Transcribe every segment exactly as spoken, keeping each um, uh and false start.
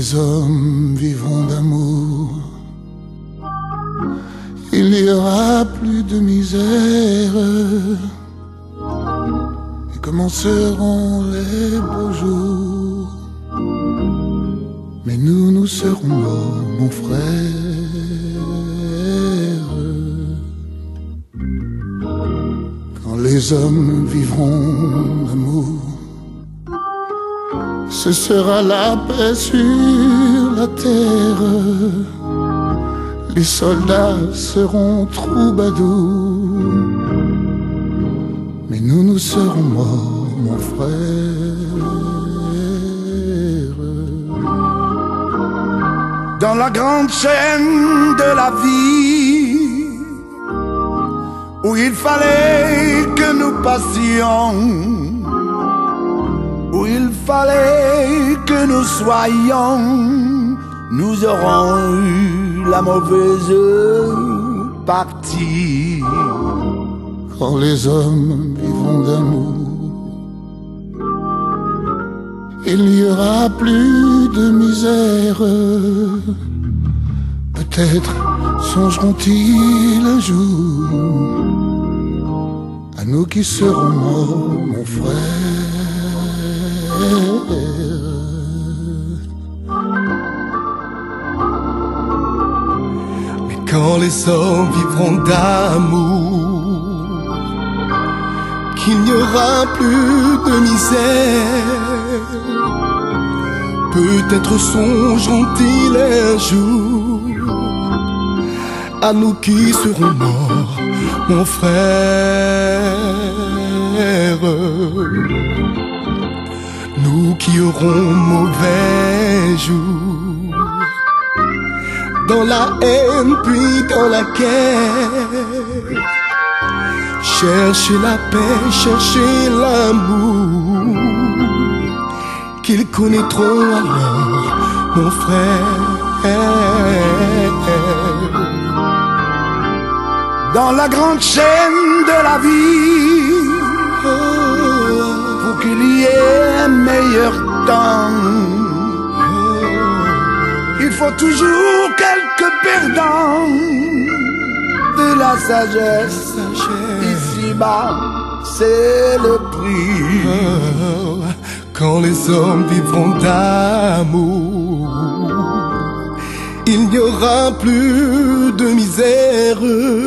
les hommes vivront d'amour, il n'y aura plus de misère, et commenceront les beaux jours. Mais nous, nous serons morts, mon frère. Quand les hommes vivront d'amour, ce sera la paix sur la terre. Les soldats seront troubadours, mais nous, nous serons morts, mon frère. Dans la grande chaîne de la vie, où il fallait que nous passions, où il fallait que nous soyons, nous aurons eu la mauvaise partie. Quand les hommes vivront d'amour, il n'y aura plus de misère. Peut-être songeront-ils un jour à nous qui serons morts, mon frère. Mais quand les hommes vivront d'amour, qu'il n'y aura plus de misère, peut-être songeront-ils un jour à nous qui serons morts, mon frère. Nous qui aurons mauvais jour, dans la haine puis dans la guerre, cherchez la paix, cherchez l'amour, qu'ils connaîtront alors, mon frère. Dans la grande chaîne de la vie, pour qu'il y ait un meilleur temps, il faut toujours quelques perdants. De la sagesse, ici-bas, c'est le prix. Quand les hommes vivront d'amour, il n'y aura plus de misère,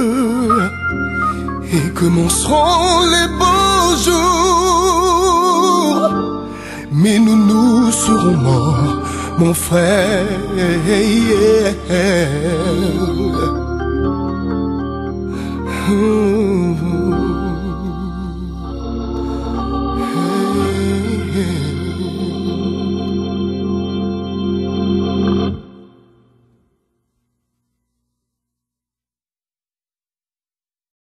et commenceront les beaux jours. Mais nous, nous serons morts, mon frère.